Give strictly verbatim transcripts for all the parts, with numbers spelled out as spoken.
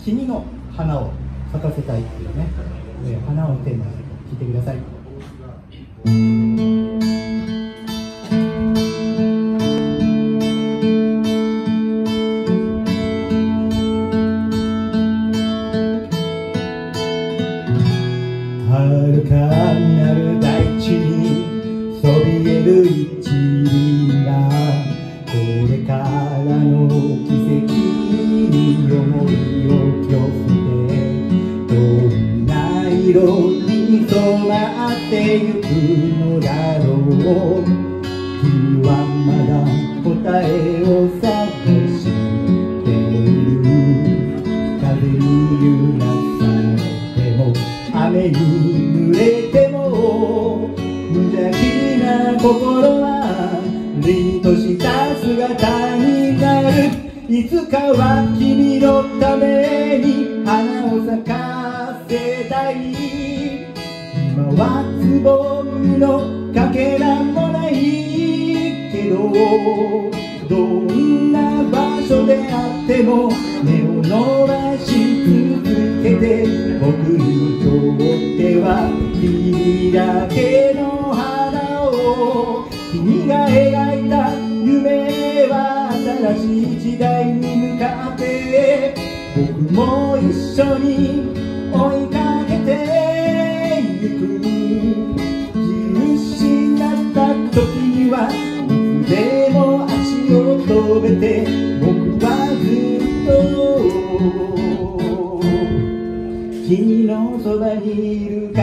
君の花を咲かせたいっていうね、えー、花をテーマに聴いてください。遥かなる大地にそびえる一輪がこれからの奇跡に思いを寄せて、どんな色に染まってゆくのだろう。君はまだ答えを探している。風に揺らされても雨に濡れても無邪気な心は凛とした姿になる。いつかは君のために花を咲かせたい。今はつぼみのかけらもないけど、どんな場所であっても目を伸ばし続けて、僕にとっては君だけの花を。君が描いた夢は新しい時代に向かって僕も一緒に追いかけてゆく。見失った時にはいつでも足を止めて、僕はずっと君のそばにいるから。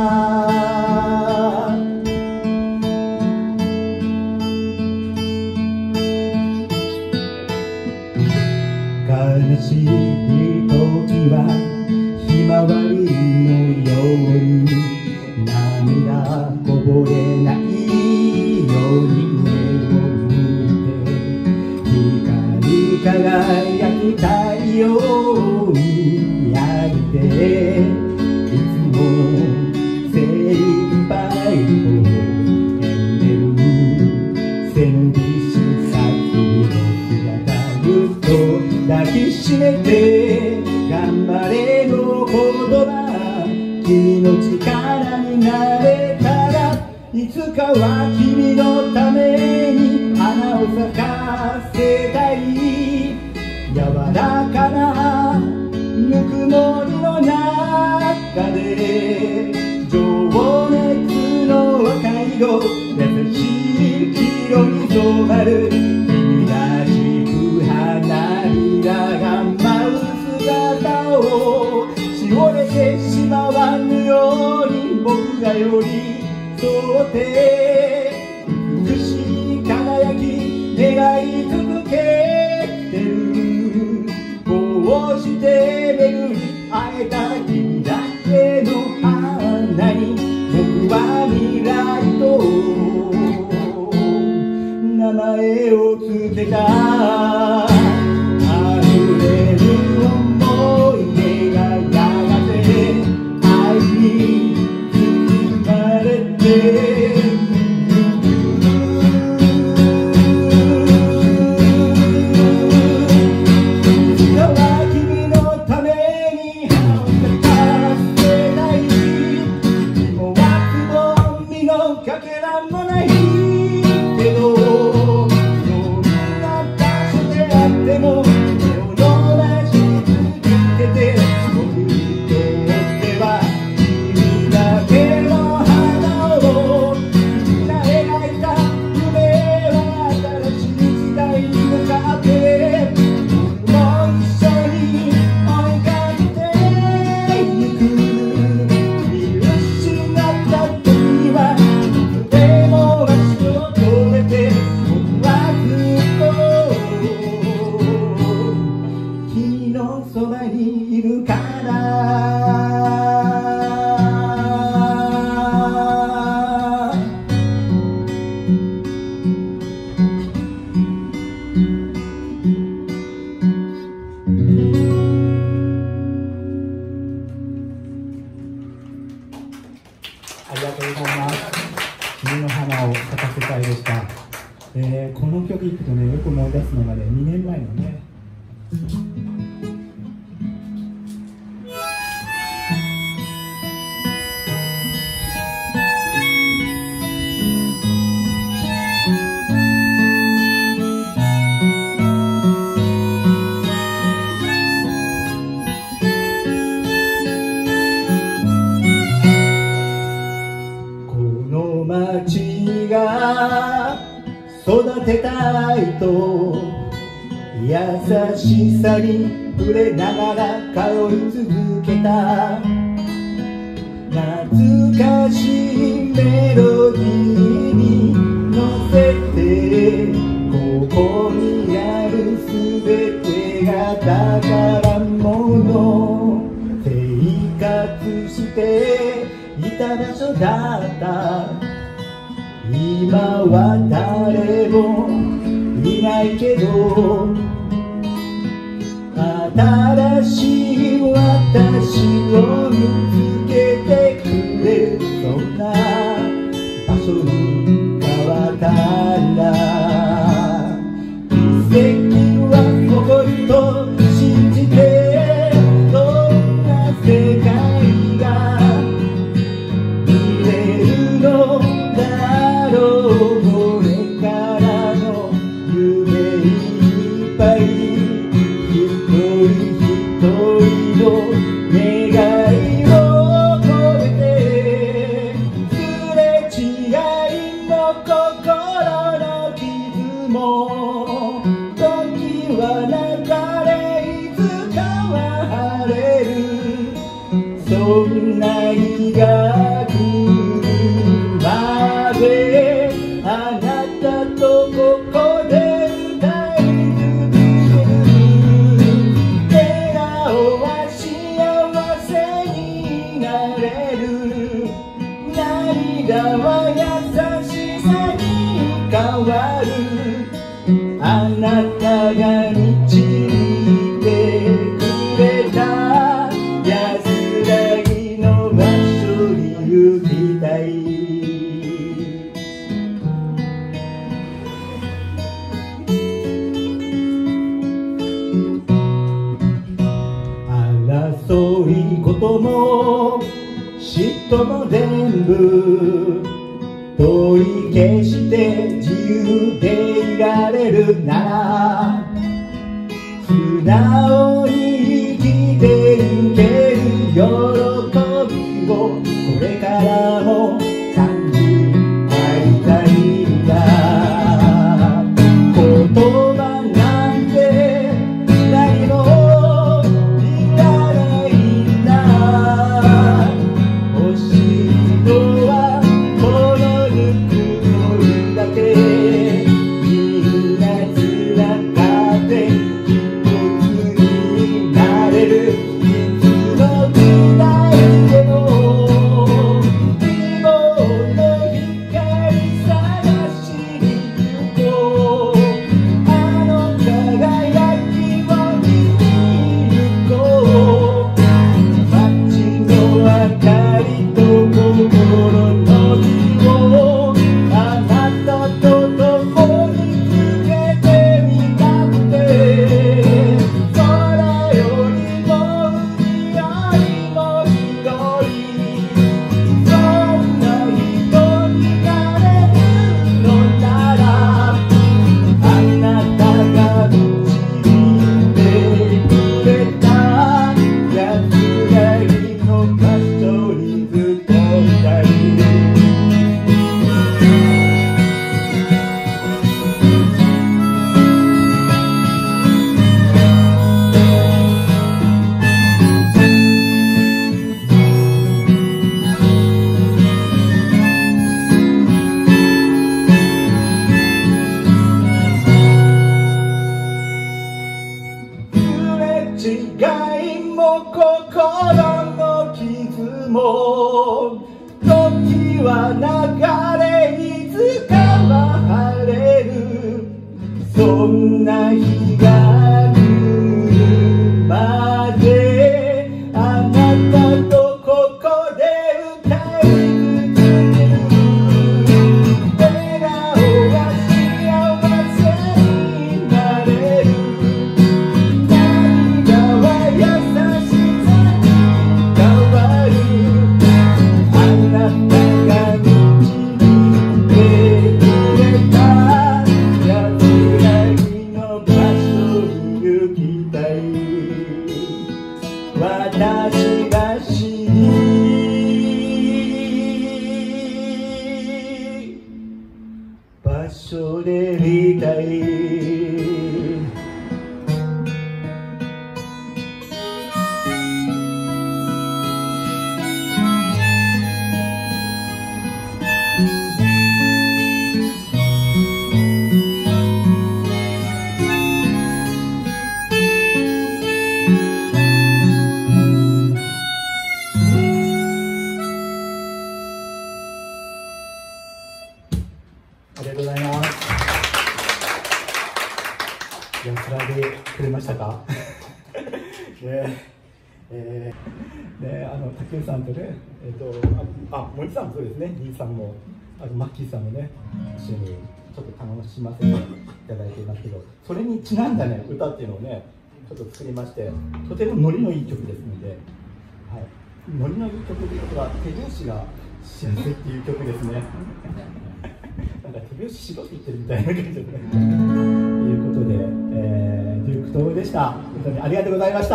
悲しい時はひまわりのように涙こぼれないように上を向いて、光り輝く太陽を見上げて、いつも精一杯を演じる背伸びした君の姿ぐっと抱きしめて、頑張れの言葉君の力になれたら、いつかは君のために花を咲かせたい。柔らかなぬくもりの中で情熱の赤色、優しい黄色に染まる君らしく花びらが舞う姿を、しおれてしまわぬように僕が寄り添って美しい輝き願い続けてる。こうして巡り会えた君だけの花に僕は未来と名前をつけた。溢れる思い出がやがて愛に包まれててたいと優しさに触れながら通い続けた懐かしいメロディーに乗せてここにあるすべてが宝物生活していた場所だった今は誰もいないけど新しい私を見つけてくれるそんな場所に変わったら奇跡は起こると信じてどんな世界が見れるのだろうこれからの夢いっぱい願いを込めてすれ違いの心の傷も時は流れいつかは晴れるそんな日が来るまであなたとここで歌い続ける笑顔は涙は優しさに変わるあなたが導いてくれた安らぎの場所に行きたい争いことも嫉妬も全部取り消して自由でいられるなら素直に生きてゆける喜びをこれからも感じ合いたいんだ言葉なんて何もいらないんだ欲しいのはこのぬくもりだけみんなつながって一つになれるいつの時代でも希望の光探しに行こうあの輝きを見に行こう街の明かりと心の火をあなたと共につけてみたくて空よりも海よりも広いそんな人になれるのならあなたが導いてくれた安らぎの場所にずっといたいすれ違いも心の傷も時は流れいつかは晴れるそんな日が来るまであなたとここで歌い続ける笑顔は幸せになれる涙は優しさに変わるあなたが導いてくれた安らぎの場所えー、ね、あの竹内さんとね、えっ、ー、とあ森さんもそうですね、リーさんもあとマッキーさんもね一緒にちょっと楽しませていただいていますけど、それにちなんだね歌っていうのをねちょっと作りまして、とてもノリのいい曲ですので、はい、ノリのいい曲ということは手拍子が幸せっていう曲ですね。なんか手拍子しろって言ってるみたいな感じですね。ということで、えー、デューク島でした。本当にありがとうございました。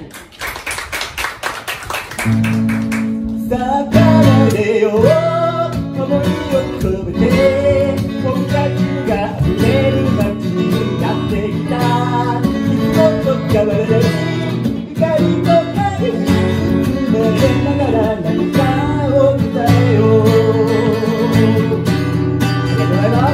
さあ奏でよう思いを込めて、僕たちが溢れる街にやってきた。いつもと変わらない光と影に包まれながら何かを伝えよう。ありがとうございます。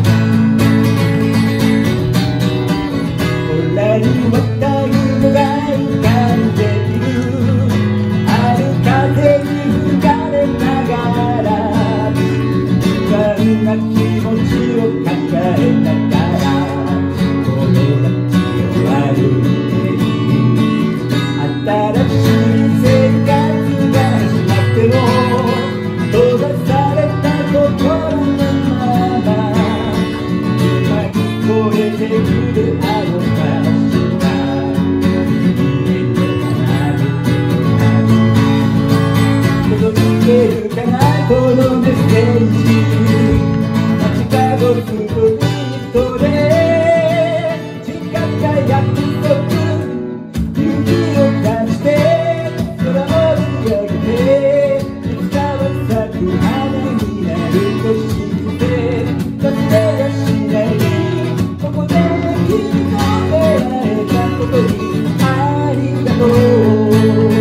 空に舞った雲が浮かんでいる、風に吹かれながら不安な気持ちを抱えながらこの街を歩いている。新しい生活が始まっても閉ざされた心のまま今聞こえてくるあの話このメッセージ、街角すぐに人で時間が約束、勇気を出して空を見上げて、いつかは咲く花になると信じて忘れやしない。ここで君と出会えたことにありがとう。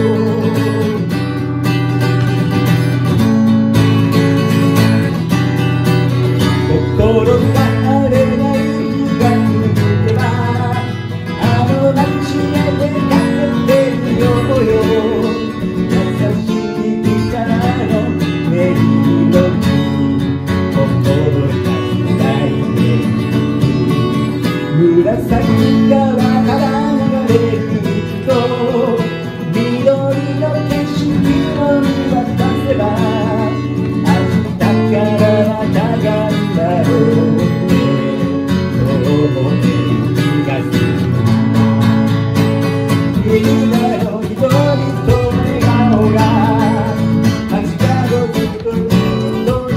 心が荒れない日が続けばあの街へ出かけてみようよ。優しいギターのメリーに心が開いていく。紫川から流れる水と緑の景色を見渡せば明日からまたがみんなの一人と笑顔が街角ずっと一人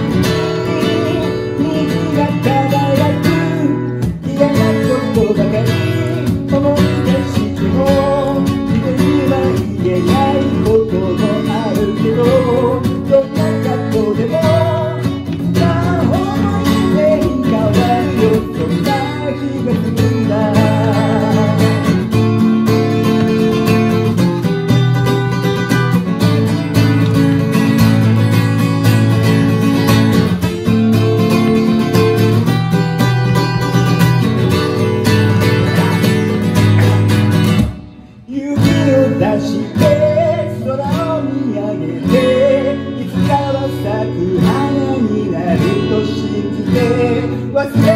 虹が輝く。嫌なことばかり思い出しても自分には言えないこともあるけど、どんなことでもいつか思い出に変わるよ。そんな気がするんだ。出して空を見上げて、いつかは咲く花になると信じて忘れ